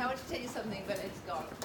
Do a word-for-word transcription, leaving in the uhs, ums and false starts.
I want to tell you something, but it's gone.